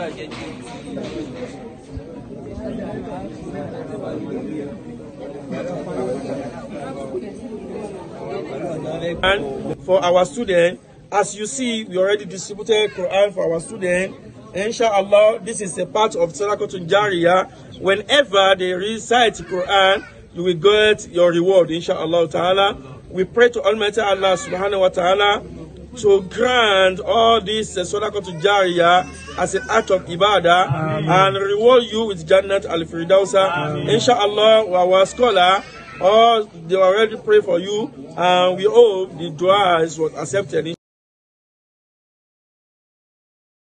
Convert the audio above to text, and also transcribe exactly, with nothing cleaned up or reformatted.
And for our students, as you see, we already distributed Quran for our students. Inshallah, this is a part of Sadaqatun Jariyah. Whenever they recite Quran, you will get your reward, inshallah ta'ala. We pray to Almighty Allah subhanahu wa ta'ala to grant all this uh, Sadaqatun Jariyah as an act of Ibadah. Amen. And reward you with Jannat al-Firdausa. Inshallah, our scholar, all they already pray for you, and we hope the dua is was accepted.